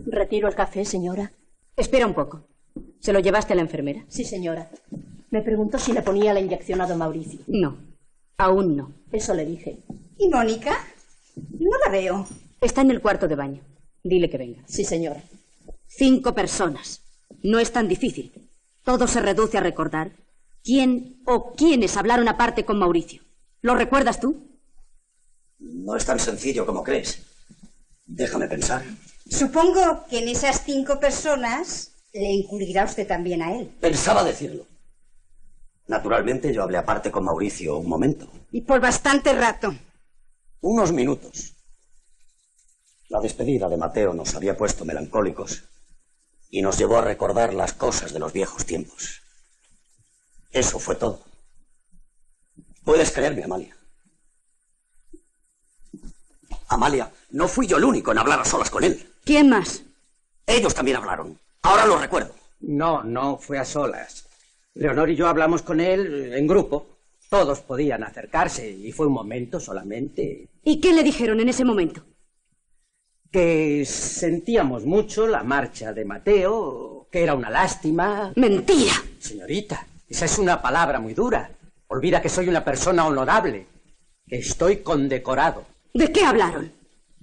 Retiro el café, señora. Espera un poco. ¿Se lo llevaste a la enfermera? Sí, señora. Me preguntó si le ponía la inyección a don Mauricio. No, aún no. Eso le dije. ¿Y Mónica? No la veo. Está en el cuarto de baño. Dile que venga. Sí, señora. 5 personas. No es tan difícil. Todo se reduce a recordar quién o quiénes hablaron aparte con Mauricio. ¿Lo recuerdas tú? No es tan sencillo como crees. Déjame pensar. Supongo que en esas 5 personas le incluirá usted también a él. Pensaba decirlo. Naturalmente yo hablé aparte con Mauricio un momento. Y por bastante rato. Unos minutos. La despedida de Mateo nos había puesto melancólicos y nos llevó a recordar las cosas de los viejos tiempos. Eso fue todo. Puedes creerme, Amalia. Amalia, no fui yo el único en hablar a solas con él. ¿Quién más? Ellos también hablaron. Ahora lo recuerdo. No fue a solas. Leonor y yo hablamos con él en grupo. Todos podían acercarse y fue un momento solamente. ¿Y qué le dijeron en ese momento? Que sentíamos mucho la marcha de Mateo, que era una lástima. ¡Mentira! Señorita, esa es una palabra muy dura. Olvida que soy una persona honorable, que estoy condecorado. ¿De qué hablaron?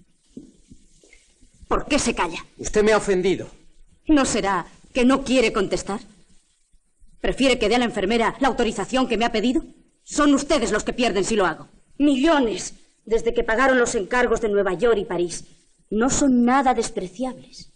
¿Por qué se calla? Usted me ha ofendido. ¿No será que no quiere contestar? ¿Prefiere que dé a la enfermera la autorización que me ha pedido? Son ustedes los que pierden si lo hago. Millones, desde que pagaron los encargos de Nueva York y París. No son nada despreciables.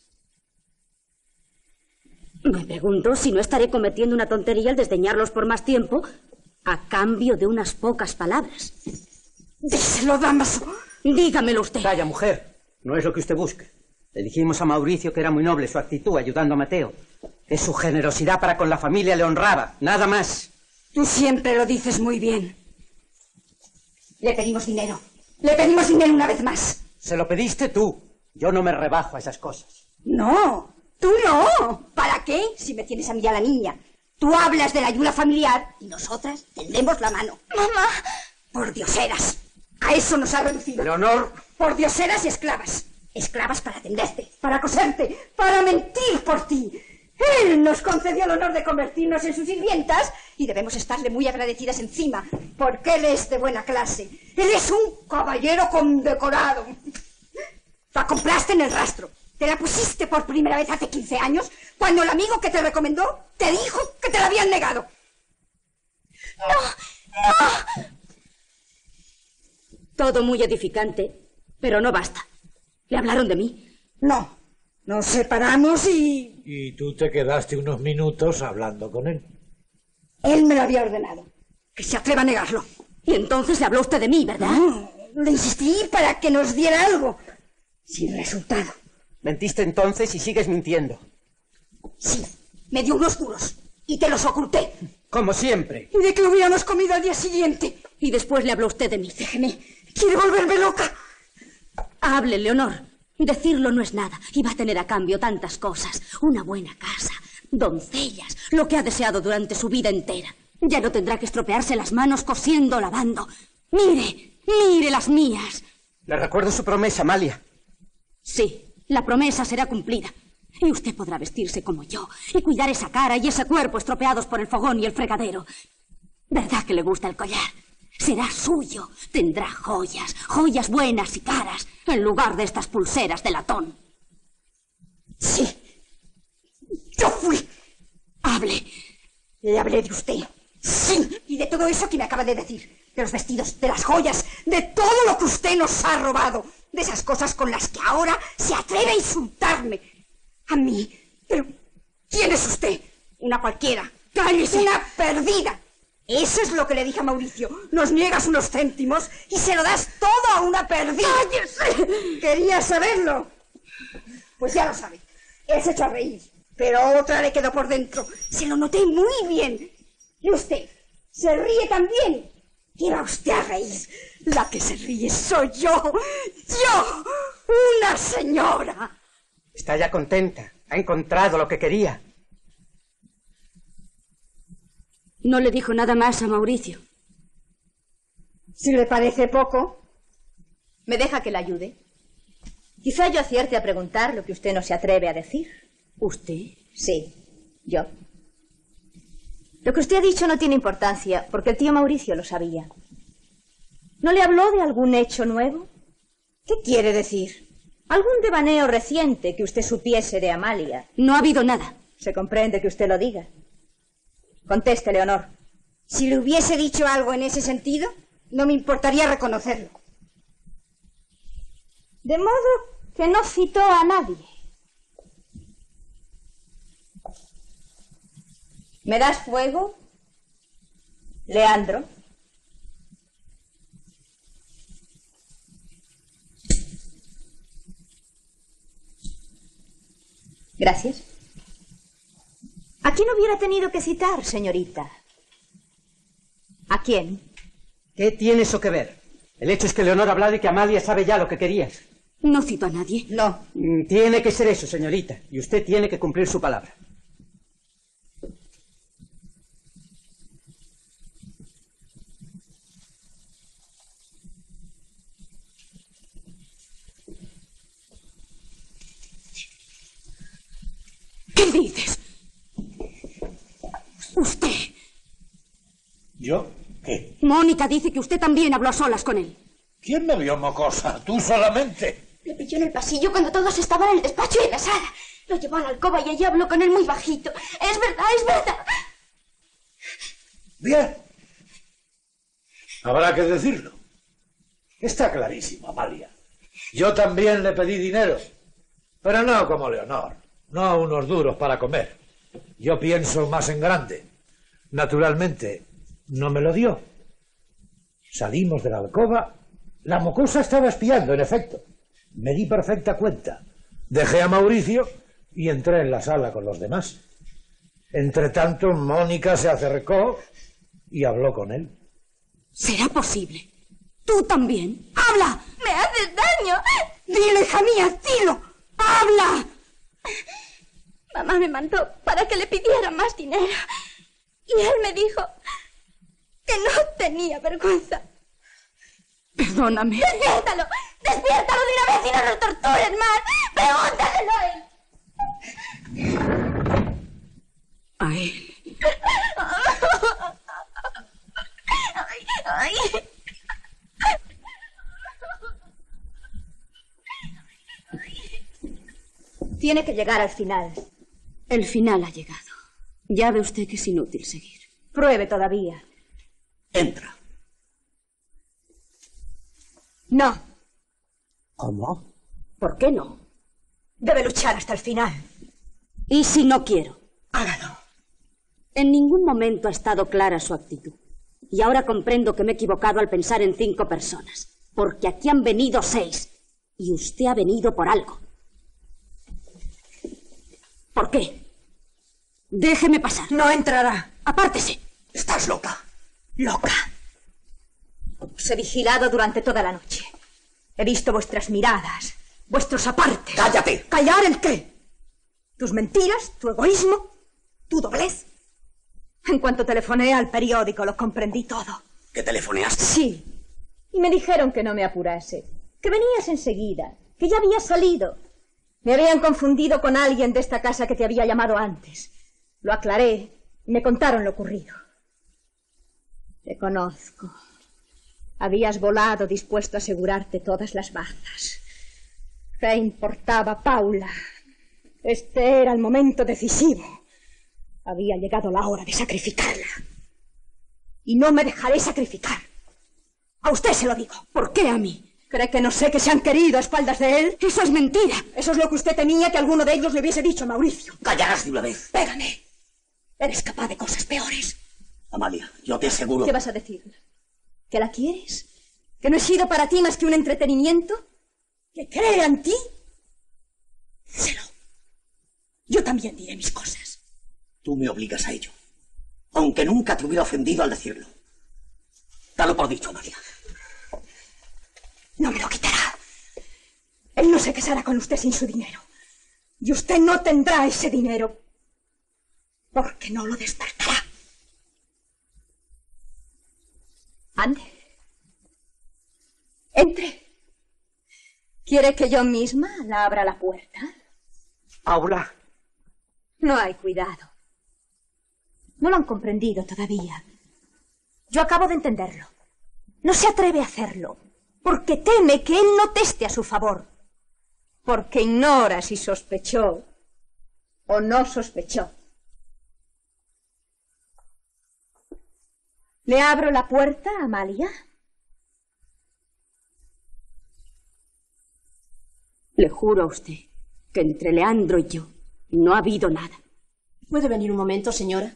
Me pregunto si no estaré cometiendo una tontería al desdeñarlos por más tiempo a cambio de unas pocas palabras. ¡Díselo, Damaso! Dígamelo usted. Calla, mujer. No es lo que usted busca. Le dijimos a Mauricio que era muy noble su actitud ayudando a Mateo, que su generosidad para con la familia le honraba, nada más. Tú siempre lo dices muy bien. Le pedimos dinero. Le pedimos dinero una vez más. Se lo pediste tú. Yo no me rebajo a esas cosas. No, tú no. ¿Para qué? Si me tienes a mí y a la niña. Tú hablas de la ayuda familiar y nosotras tendemos la mano. Mamá. Por dioseras. A eso nos ha reducido. Leonor. Por dioseras y esclavas. Esclavas para atenderte, para coserte, para mentir por ti. Él nos concedió el honor de convertirnos en sus sirvientas y debemos estarle muy agradecidas encima, porque él es de buena clase. Él es un caballero condecorado. La compraste en el rastro. Te la pusiste por primera vez hace 15 años, cuando el amigo que te recomendó te dijo que te la habían negado. No. Todo muy edificante, pero no basta. ¿Le hablaron de mí? No. Nos separamos y... Y tú te quedaste unos minutos hablando con él. Él me lo había ordenado. Que se atreva a negarlo. Y entonces le habló usted de mí, ¿verdad? No, le insistí para que nos diera algo. Sin resultado. Mentiste entonces y sigues mintiendo. Sí, me dio unos duros. Y te los oculté. Como siempre. Y de que lo hubiéramos comido al día siguiente. Y después le habló usted de mí. Déjeme. Quiere volverme loca. Hable, Leonor. Decirlo no es nada, y va a tener a cambio tantas cosas. Una buena casa, doncellas, lo que ha deseado durante su vida entera. Ya no tendrá que estropearse las manos cosiendo o lavando. Mire las mías. Le recuerdo su promesa, Amalia. Sí, la promesa será cumplida. Y usted podrá vestirse como yo, y cuidar esa cara y ese cuerpo estropeados por el fogón y el fregadero. ¿Verdad que le gusta el collar? Será suyo. Tendrá joyas, joyas buenas y caras, en lugar de estas pulseras de latón. Sí. Yo fui. Hable. Le hablé de usted. Sí. Y de todo eso que me acaba de decir. De los vestidos, de las joyas, de todo lo que usted nos ha robado. De esas cosas con las que ahora se atreve a insultarme. A mí. Pero, ¿quién es usted? Una cualquiera. ¡Cállese! Una perdida. Eso es lo que le dije a Mauricio. Nos niegas unos céntimos y se lo das todo a una perdida. ¡Cállese! ¿Quería saberlo? Pues ya lo sabe. Él se echó a reír, pero otra le quedó por dentro. Se lo noté muy bien. Y usted se ríe también. ¿Qué va usted a reír? La que se ríe soy yo. ¡Yo! ¡Una señora! Está ya contenta. Ha encontrado lo que quería. No le dijo nada más a Mauricio. Si le parece poco. ¿Me deja que la ayude? Quizá yo acierte a preguntar lo que usted no se atreve a decir. ¿Usted? Sí, yo. Lo que usted ha dicho no tiene importancia, porque el tío Mauricio lo sabía. ¿No le habló de algún hecho nuevo? ¿Qué quiere decir? ¿Algún devaneo reciente que usted supiese de Amalia? No ha habido nada. Se comprende que usted lo diga. Conteste, Leonor. Si le hubiese dicho algo en ese sentido, no me importaría reconocerlo. De modo que no citó a nadie. ¿Me das fuego, Leandro? Gracias. ¿A quién hubiera tenido que citar, señorita? ¿A quién? ¿Qué tiene eso que ver? El hecho es que Leonor ha hablado y que Amalia sabe ya lo que querías. No cito a nadie. No. Tiene que ser eso, señorita. Y usted tiene que cumplir su palabra. ¿Qué dices? ¿Usted? ¿Yo? ¿Qué? Mónica dice que usted también habló a solas con él. ¿Quién me vio, mocosa? ¿Tú solamente? Le pilló en el pasillo cuando todos estaban en el despacho y en la sala. Lo llevó a la alcoba y allí habló con él muy bajito. Es verdad, es verdad. Bien. Habrá que decirlo. Está clarísimo, Amalia. Yo también le pedí dinero, pero no como Leonor. No unos duros para comer. Yo pienso más en grande. Naturalmente, no me lo dio. Salimos de la alcoba. La mocosa estaba espiando, en efecto. Me di perfecta cuenta. Dejé a Mauricio y entré en la sala con los demás. Entretanto, Mónica se acercó y habló con él. ¿Será posible? ¿Tú también? ¡Habla! ¡Me haces daño! ¡Dile, hija mía, dilo! ¡Habla! Mamá me mandó para que le pidiera más dinero. Y él me dijo que no tenía vergüenza. Perdóname. ¡Despiértalo! ¡Despiértalo de una vez y no lo tortures más! ¡Pregúntaselo a él! A él. Ay. Tiene que llegar al final. El final ha llegado. Ya ve usted que es inútil seguir. Pruebe todavía. Entra. No. ¿Cómo? ¿Por qué no? Debe luchar hasta el final. ¿Y si no quiero? Hágalo. En ningún momento ha estado clara su actitud. Y ahora comprendo que me he equivocado al pensar en 5 personas. Porque aquí han venido 6. Y usted ha venido por algo. ¿Por qué? Déjeme pasar. No entrará. Apártese. Estás loca. Loca. Os he vigilado durante toda la noche. He visto vuestras miradas, vuestros apartes. ¡Cállate! ¿Callar el qué? ¿Tus mentiras? ¿Tu egoísmo? ¿Tu doblez? En cuanto telefoné al periódico lo comprendí todo. ¿Que telefoneaste? Sí. Y me dijeron que no me apurase, que venías enseguida, que ya habías salido. Me habían confundido con alguien de esta casa que te había llamado antes. Lo aclaré y me contaron lo ocurrido. Te conozco. Habías volado dispuesto a asegurarte todas las bazas. ¿Qué importaba, Paula? Este era el momento decisivo. Había llegado la hora de sacrificarla. Y no me dejaré sacrificar. A usted se lo digo. ¿Por qué a mí? ¿Cree que no sé que se han querido a espaldas de él? Eso es mentira. Eso es lo que usted temía que alguno de ellos le hubiese dicho a Mauricio. Callarás de una vez. Pégame. Eres capaz de cosas peores. Amalia, yo te aseguro... ¿Qué vas a decirle? ¿Que la quieres? ¿Que no he sido para ti más que un entretenimiento? ¿Que crea en ti? Díselo. Yo también diré mis cosas. Tú me obligas a ello. Aunque nunca te hubiera ofendido al decirlo. Dalo por dicho, Amalia. No me lo quitará. Él no se casará con usted sin su dinero. Y usted no tendrá ese dinero. Porque no lo despertará. Ande. Entre. ¿Quiere que yo misma la abra la puerta? Aula. No hay cuidado. No lo han comprendido todavía. Yo acabo de entenderlo. No se atreve a hacerlo, porque teme que él no teste a su favor. Porque ignora si sospechó o no sospechó. ¿Le abro la puerta, Amalia? Le juro a usted que entre Leandro y yo no ha habido nada. ¿Puede venir un momento, señora?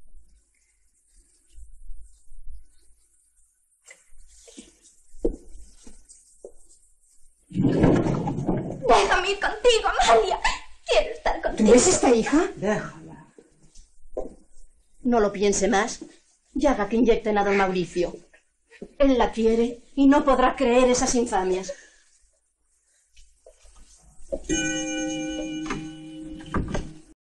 Déjame ir contigo, Amalia. Quiero estar contigo. ¿Tú es esta hija? Déjala. No lo piense más y haga que inyecten a don Mauricio. Él la quiere y no podrá creer esas infamias.